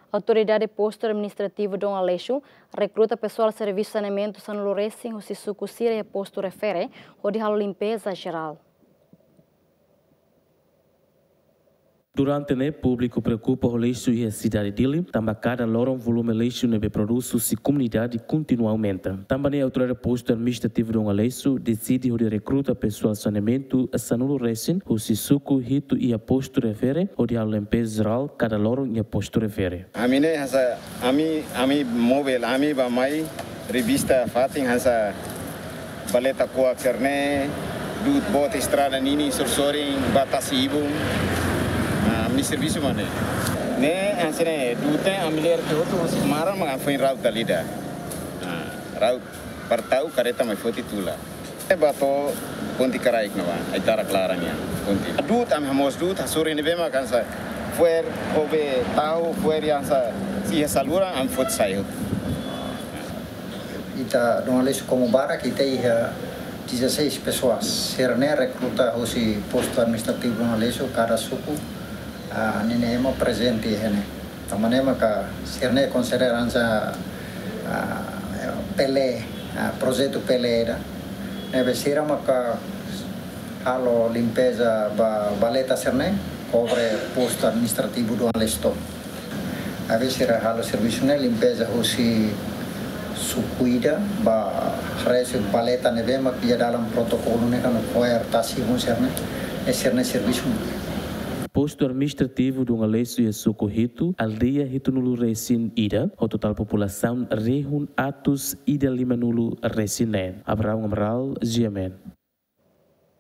Autoridade Posto Administrativo Dom Aleixo recruta pessoal de serviço de saneamento San Lourenço, o Sisuku Sira e posto refere, onde há limpeza geral. Durante o público preocupa o lixo e a cidade dele, também cada loro volume lixo nebe produto se comunidade continua aumenta. Também a autoridade posto administrativo de lixo decide onde recruta pessoal de saneamento a San Lourenço, o Sisuku Hito e a posto refere, onde a limpeza geral cada loro e a posto refere. Ami móvel, ami bamai revista fatin hasa baleta coax cerne, dut bot estrada nini sorsoring batasi ibu. Mi serviço mana? Ne ansene dute amiler tu semara mengapain raut dalida. Raut partau kareta mai foti tula. Bato ponti karaik nawa, aitara klaranya ponti. Dut am hamos dut hasuri ni bema kansa. Fuer obe tahu fuer yang sa si salura am fot sayo. Ita Dom Aleixo como bara kita ia 16 pessoas. Serne recruta hoje posto administrativo Dom Aleixo cada suku. Ninema presente hene. Tamanema ka serne consideranza pele projeto peleira. Neve sira maka halo limpeza baleta serne cobre posto administrativo do Aleixo. Ave sira halo serviço ne limpeza hoje sucuida rece baleta neve mak dia dalam protokolo ne kan foer tasi serne serne serviço. Posto administrativo de Aleixo e Sisuku Hito, aldeia Hito Nulu Recin Ida, a total população rehun atos Ida Lima Nulu Recin. Abraão Amaral, Giamen.